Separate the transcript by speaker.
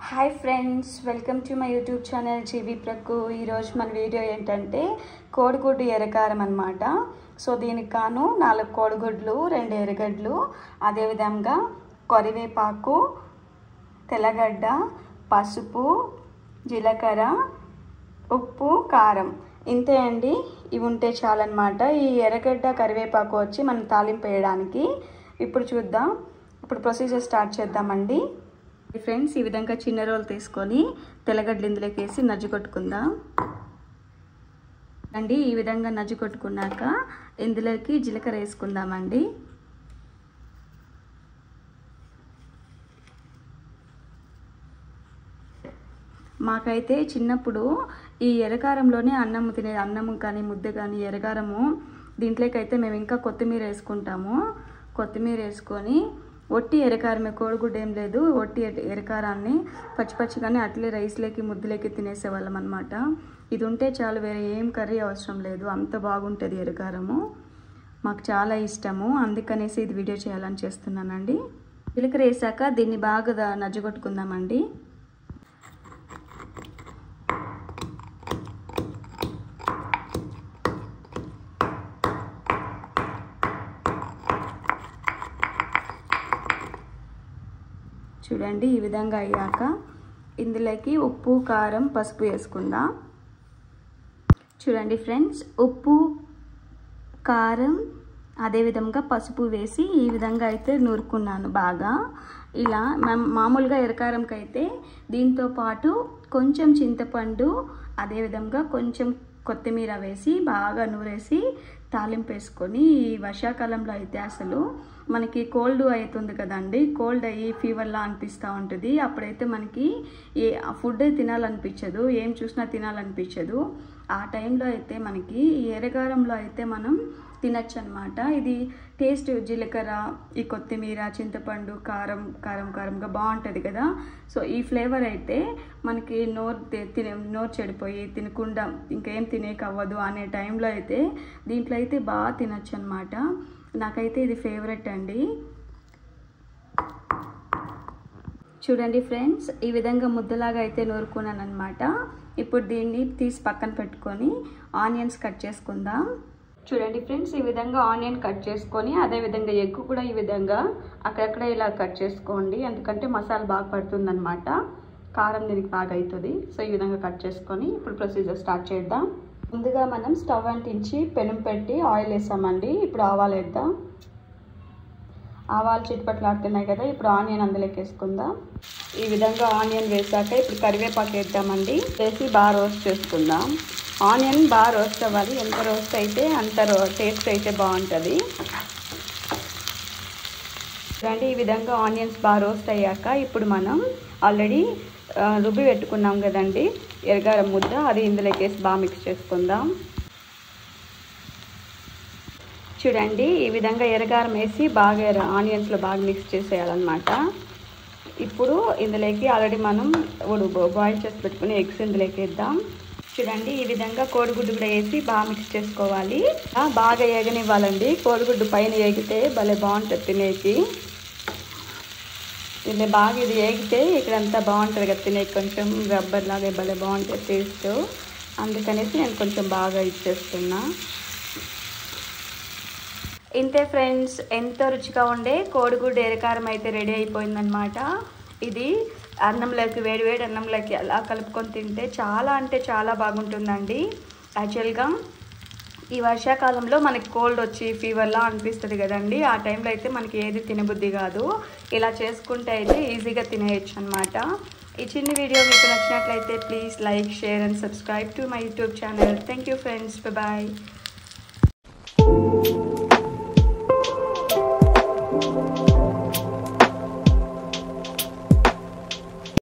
Speaker 1: Hi friends, welcome to my YouTube channel జీవి ప్రక్కు. ఈరోజు మన వీడియో ఏంటంటే కోడిగుడ్డు ఎర్రకారం అన్నమాట. సో దీనికి కాను 4 కోడిగుడ్లు, 2 ఎర్రగడ్డలు, అదేవిధంగా కరివేపాకు, తెల్లగడ్డ, పసుపు, జీలకర్ర, ఉప్పు, కారం, ఇంతే అండి. ఇవి ఉంటే చాలన్నమాట. ఈ ఎర్రగడ్డ కరివేపాకు వచ్చి మనం తాలింపు వేయడానికి. ఇప్పుడు చూద్దాం, ఇప్పుడు ప్రొసీజర్ స్టార్ట్ చేద్దామండి. ఫ్రెండ్స్, ఈ విధంగా చిన్న రోలు తీసుకొని తెల్లగడ్డలు ఇందులోకి వేసి నజ్జు కొట్టుకుందాం అండి. ఈ విధంగా నజ్జు కొట్టుకున్నాక ఇందులోకి జీలకర్ర వేసుకుందామండి. మాకైతే చిన్నప్పుడు ఈ ఎర్రకారంలోనే అన్నం తినేది. అన్నము కానీ ముద్ద కానీ ఎర్రకారము దీంట్లోకి అయితే మేము ఇంకా కొత్తిమీర వేసుకుంటాము. కొత్తిమీర వేసుకొని ఒట్టి ఎర్రకారమే, కోడిగుడ్డు ఏం లేదు, ఒట్టి ఎర్రకారాన్ని పచ్చిపచ్చిగానే అట్లే రైస్లోకి ముద్దలోకి తినేసేవాళ్ళం అనమాట. ఇది ఉంటే చాలు, వేరే ఏం కర్రీ అవసరం లేదు, అంత బాగుంటుంది ఎర్రకారము. మాకు చాలా ఇష్టము, అందుకనేసి ఇది వీడియో చేయాలని చేస్తున్నానండి. జీలకర్ర వేసాక దీన్ని బాగా నజ్జుకొట్టుకుందామండి. చూడండి, ఈ విధంగా అయ్యాక ఇందులోకి ఉప్పు, కారం, పసుపు వేసుకుందాం. చూడండి ఫ్రెండ్స్, ఉప్పు, కారం, అదేవిధంగా పసుపు వేసి ఈ విధంగా అయితే నూరుకున్నాను బాగా. ఇలా మామూలుగా ఎర్రకారంకి అయితే దీంతో పాటు కొంచెం చింతపండు, అదేవిధంగా కొంచెం కొత్తిమీర వేసి బాగా నూరేసి తాలింపు వేసుకొని, ఈ వర్షాకాలంలో అయితే అసలు మనకి కోల్డ్ అవుతుంది కదండి, కోల్డ్ అయ్యి ఫీవర్లా అనిపిస్తూ ఉంటుంది. అప్పుడైతే మనకి ఏ ఫుడ్ తినాలనిపించదు, ఏం చూసినా తినాలనిపించదు. ఆ టైంలో అయితే మనకి ఈ ఎర్రకారంలో అయితే మనం తినచ్చు అనమాట. ఇది టేస్ట్, జీలకర్ర, ఈ కొత్తిమీర, చింతపండు, కారంగా బాగుంటుంది కదా. సో ఈ ఫ్లేవర్ అయితే మనకి నోరు చెడిపోయి తినకుండా ఇంకేం తినేక అవ్వదు అనే టైంలో అయితే దీంట్లో అయితే బాగా తినచ్చు అనమాట. నాకైతే ఇది ఫేవరెట్ అండి. చూడండి ఫ్రెండ్స్, ఈ విధంగా ముద్దలాగా అయితే నూరుకున్నాను అనమాట. ఇప్పుడు దీన్ని తీసి పక్కన పెట్టుకొని ఆనియన్స్ కట్ చేసుకుందాం. చూడండి ఫ్రెండ్స్, ఈ విధంగా ఆనియన్ కట్ చేసుకొని, అదేవిధంగా ఎగ్ కూడా ఈ విధంగా అక్కడక్కడ ఇలా కట్ చేసుకోండి, ఎందుకంటే మసాలా బాగా పడుతుంది అనమాట, కారం దీనికి బాగా అవుతుంది. సో ఈ విధంగా కట్ చేసుకొని ఇప్పుడు ప్రొసీజర్ స్టార్ట్ చేద్దాం. ముందుగా మనం స్టవ్ అంటించి పెనం పెట్టి ఆయిల్ వేసామండి. ఇప్పుడు ఆవాలు వేద్దాం. ఆవాలు చిట్పట్లాడుతున్నాయి కదా, ఇప్పుడు ఆనియన్ అందులోకి వేసుకుందాం. ఈ విధంగా ఆనియన్ వేసాక ఇప్పుడు కరివేపాకు వేద్దామండి. వేసి బాగా రోస్ట్ చేసుకుందాం. ఆనియన్ బాగా రోస్ట్ అవ్వాలి, ఎంత రోస్ట్ అయితే అంత టేస్ట్ అయితే బాగుంటుంది. చూడండి, ఈ విధంగా ఆనియన్స్ బాగా రోస్ట్ అయ్యాక ఇప్పుడు మనం ఆల్రెడీ రుబ్బి పెట్టుకున్నాం కదండి ఎర్రకారం ముద్ద, అది ఇందులోకి వేసి బాగా మిక్స్ చేసుకుందాం. చూడండి, ఈ విధంగా ఎర్రకారం వేసి బాగా ఆనియన్స్లో బాగా మిక్స్ చేసేయాలన్నమాట. ఇప్పుడు ఇందులోకి ఆల్రెడీ మనం బాయిల్ చేసి పెట్టుకుని ఎగ్స్ ఇందులోకి వేద్దాం. చూడండి, ఈ విధంగా కోడిగుడ్డు కూడా వేసి బాగా మిక్స్ చేసుకోవాలి. బాగా ఏగనివ్వాలండి, కోడిగుడ్డు పైన ఏగితే భలే బాగుంటుంది తినేకి. ఇలా బాగా ఇది ఏగితే ఇక్కడంతా బాగుంటుంది కదా తినేకి, కొంచెం రబ్బర్ లాగా భలే బాగుంటుంది టేస్ట్. అందుకనేసి నేను కొంచెం బాగా ఇచ్చేస్తున్నా. ఇంతే ఫ్రెండ్స్, ఎంతో రుచిగా ఉండే కోడిగుడ్డు ఎర్రకారం అయితే రెడీ అయిపోయిందనమాట. ఇది అన్నంలోకి, వేడివేడి అన్నంలోకి అలా కలుపుకొని తింటే చాలా అంటే చాలా బాగుంటుందండి. యాక్చువల్గా ఈ వర్షాకాలంలో మనకి కోల్డ్ వచ్చి ఫీవర్లా అనిపిస్తుంది కదండి, ఆ టైంలో అయితే మనకి ఏది తినబుద్ధి కాదు. ఇలా చేసుకుంటే అయితే ఈజీగా తినేయచ్చు అనమాట. ఈ చిన్న వీడియో మీకు నచ్చినట్లయితే please like, share and subscribe to my YouTube channel. Thank you friends, bye.